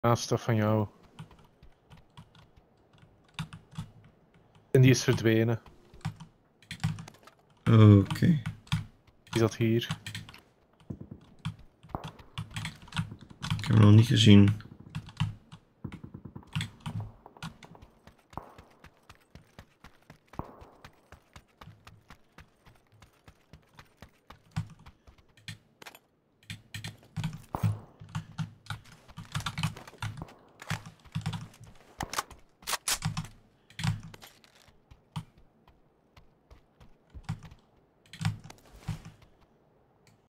Naast van jou. En die is verdwenen. Oké. Die zat hier. Ik heb hem nog niet gezien.